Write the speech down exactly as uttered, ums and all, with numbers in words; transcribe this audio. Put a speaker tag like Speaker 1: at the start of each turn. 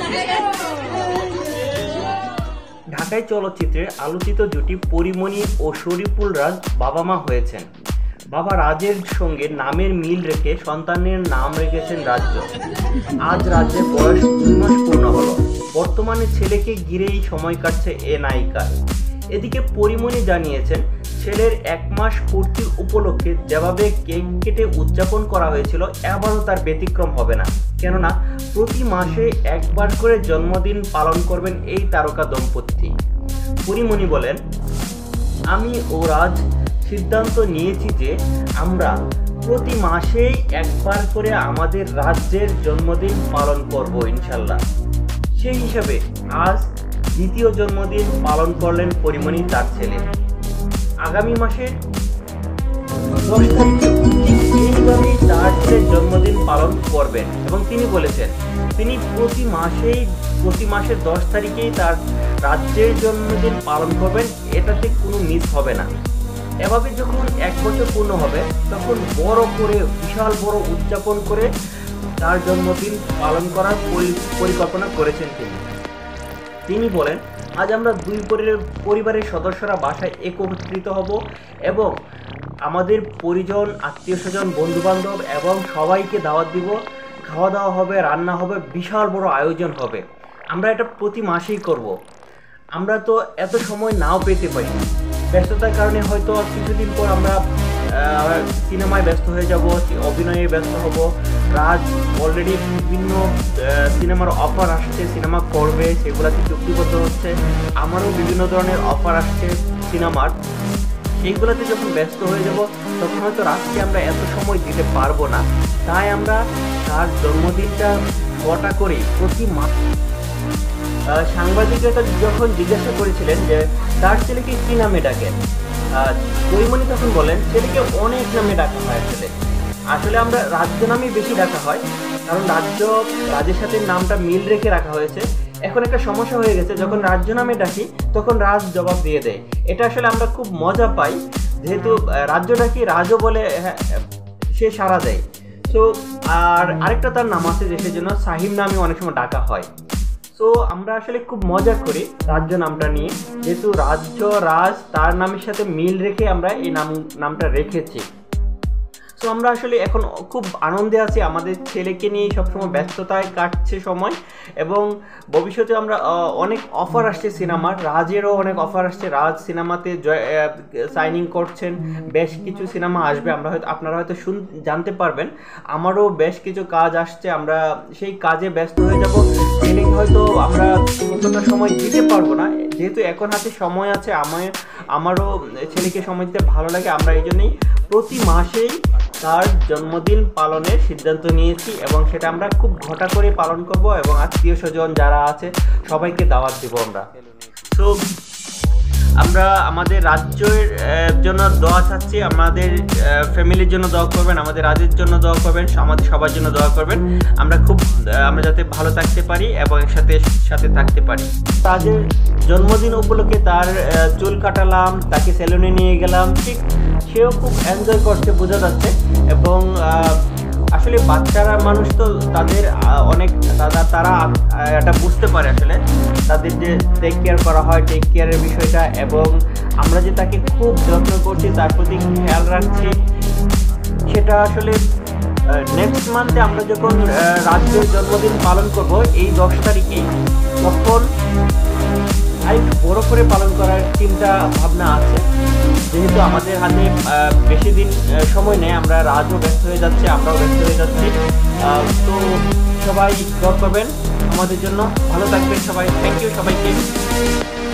Speaker 1: ঢাকাই চলচ্চিত্রের আলোচিত জুটি পরিমণি ও শরীফুল রাজ বাবা মা হয়েছেন। বাবা রাজের সঙ্গে নামের মিল রেখে সন্তানের নাম রেখেছেন রাজ্য। আজ রাজ্যের বয়স দুই মাস পূর্ণ হলো। বর্তমানে ছেলেকে ঘিরেই সময় কাটছে এ নায়িকার। এদিকে পরিমণি জানিয়েছেন, ছেলের এক মাস পূর্তির উপলক্ষে যেভাবে কেক কেটে উদযাপন করা হয়েছিল, এবারও তার ব্যতিক্রম হবে না। কেননা প্রতি মাসে একবার করে জন্মদিন পালন করবেন এই তারকা দম্পতি। পরিমণি বলেন, আমি ও রাজ সিদ্ধান্ত নিয়েছি যে আমরা প্রতি মাসেই একবার করে আমাদের রাজ্যের জন্মদিন পালন করব ইনশাল্লাহ। সেই হিসাবে আজ দ্বিতীয় জন্মদিন পালন করলেন পরিমণি তার ছেলে। আগামী মাসের দশ তারিখে এইভাবেই তার ছেলের জন্মদিন পালন করবেন এবং তিনি বলেছেন তিনি প্রতি মাসেই প্রতি মাসের দশ তারিখেই তার রাজ্যের জন্মদিন পালন করবেন, এটাতে কোনো মিস হবে না। এভাবে যখন এক বছর পূর্ণ হবে তখন বড় করে বিশাল বড় উদযাপন করে তার জন্মদিন পালন করার পরিকল্পনা করেছেন তিনি। তিনি বলেন, আজ আমরা দুই পরিবারের সদস্যরা বাসায় একত্রিত হব এবং আমাদের পরিজন, আত্মীয় স্বজন, বন্ধুবান্ধব এবং সবাইকে দাওয়াত দিব। খাওয়া দাওয়া হবে, রান্না হবে, বিশাল বড় আয়োজন হবে। আমরা এটা প্রতি মাসেই করব। আমরা তো এত সময় নাও পেতে পারি, ব্যস্ততার কারণে হয়তো কিছুদিন পর আমরা সিনেমায় ব্যস্ত হয়ে যাব, অভিনয়ে ব্যস্ত হব। রাজ অলরেডি বিভিন্ন সিনেমার অফার আসছে, সিনেমা করবে, সেগুলোতে চুক্তিবদ্ধ হচ্ছে। আমারও বিভিন্ন ধরনের অফার আসছে সিনেমার, সেইগুলোতে যখন ব্যস্ত হয়ে যাব তখন হয়তো রাজকে আমরা এত সময় দিতে পারবো না। তাই আমরা তার জন্মদিনটা কটা করি প্রতি মাস। সাংবাদিকরা যখন জিজ্ঞাসা করেছিলেন যে তার ছেলেকে কী নামে ডাকেন, পরিমণি তখন বলেন, ছেলেকে অনেক নামে ডাকা হয়। আসলে আসলে আমরা রাজ্য নামেই বেশি ডাকা হয়, কারণ রাজ্য রাজের সাথে নামটা মিল রেখে রাখা হয়েছে। এখন একটা সমস্যা হয়ে গেছে, যখন রাজ্য নামে ডাকি তখন রাজ জবাব দিয়ে দেয়। এটা আসলে আমরা খুব মজা পাই, যেহেতু রাজ্য ডাকি রাজও বলে সে সাড়া দেয়। সো আর আরেকটা তার নাম আছে, যে সেজন্য সাহিম নামে অনেক সময় ডাকা হয়। সো আমরা আসলে খুব মজা করি রাজ্য নামটা নিয়ে, যেহেতু রাজ্য রাজ তার নামের সাথে মিল রেখে আমরা এই নাম নামটা রেখেছি। সো আমরা আসলে এখন খুব আনন্দে আছি, আমাদের ছেলেকে নিয়ে সবসময় ব্যস্ততায় কাটছে সময়। এবং ভবিষ্যতে আমরা অনেক অফার আসছে সিনেমার, রাজেরও অনেক অফার আসছে। রাজ সিনেমাতে সাইনিং করছেন, বেশ কিছু সিনেমা আসবে, আমরা হয়তো আপনারা হয়তো শুন জানতে পারবেন। আমারও বেশ কিছু কাজ আসছে, আমরা সেই কাজে ব্যস্ত হয়ে যাব। ছেলেকে হয়তো আমরা কতটা সময় দিতে পারবো না, যেহেতু এখন হাতে সময় আছে। আমার আমারও ছেলেকে সময় দিতে ভালো লাগে, আমরা এই জন্যই প্রতি মাসেই তার জন্মদিন পালনের সিদ্ধান্ত নিয়েছি এবং সেটা আমরা খুব ঘটা করে পালন করব এবং আত্মীয় স্বজন যারা আছে সবাইকে দাওয়াত দিব আমরা। তো আমরা আমাদের রাজ্যের জন্য দোয়া চাচ্ছি, আমাদের ফ্যামিলির জন্য দোয়া করবেন, আমাদের রাজ্যের জন্য দোয়া করবেন, আমাদের সবার জন্য দোয়া করবেন। আমরা খুব আমরা যাতে ভালো থাকতে পারি এবং একসাথে সাথে থাকতে পারি। তাদের জন্মদিন উপলক্ষে তার চুল কাটালাম, তাকে সেলুনে নিয়ে গেলাম, ঠিক সেও খুব এনজয় করছে বোঝা যাচ্ছে। এবং আসলে বাচ্চারা মানুষ তো, তাদের অনেক তারা তারা এটা বুঝতে পারে আসলে তাদের যে টেক কেয়ার করা হয়, টেক কেয়ারের বিষয়টা, এবং আমরা যে তাকে খুব যত্ন করছি, তার প্রতি খেয়াল রাখছি, সেটা আসলে নেক্সট মান্থে আমরা যখন রাজ্যের জন্মদিন পালন করব এই দশ তারিখে, তখন আরেকটু বড় করে পালন করার চিন্তা ভাবনা আছে। যেহেতু আমাদের হাতে বেশি দিন সময় নেই, আমরা রাজও ব্যস্ত হয়ে যাচ্ছে, আমরাও ব্যস্ত হয়ে যাচ্ছি। তো সবাই দোয়া করবেন আমাদের জন্য, ভালো থাকবেন সবাই। থ্যাংক ইউ সবাইকে।